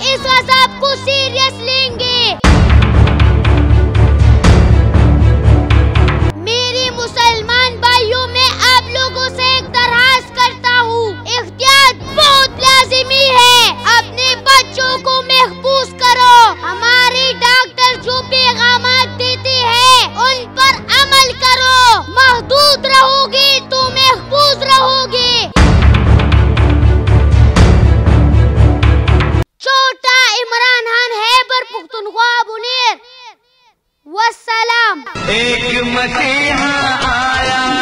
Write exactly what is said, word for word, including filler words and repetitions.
इस अज़ाब को सीरियस लेंगे। मेरे मुसलमान भाइयों, मैं आप लोगों से एक दरखास्त करता हूँ, एहतियात बहुत लाजिमी है। अपने बच्चों को महफूज करो। हमारे डॉक्टर जो पैगामात देते हैं उन पर अमल करो। महदूद रहोगे तो महफूज रहोगे। छोटा इमरान खान हैबर पुख्तनख्वा बुनेर। वस्सलाम। एक मसीहा आया